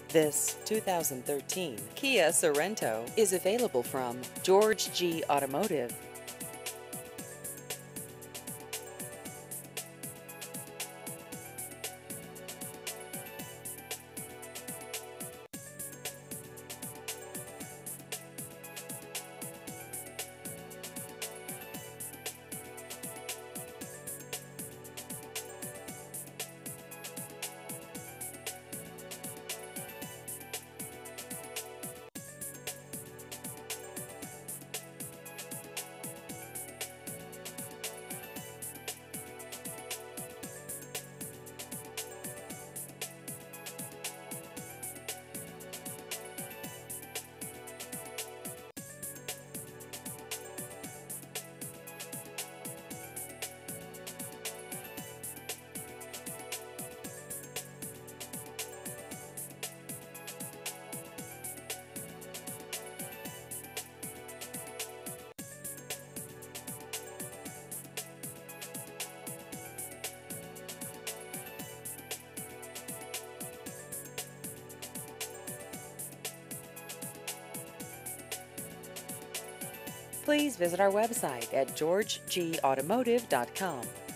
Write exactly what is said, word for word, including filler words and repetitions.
This two thousand thirteen Kia Sorento is available from George G. Automotive. Please visit our website at george g automotive dot com.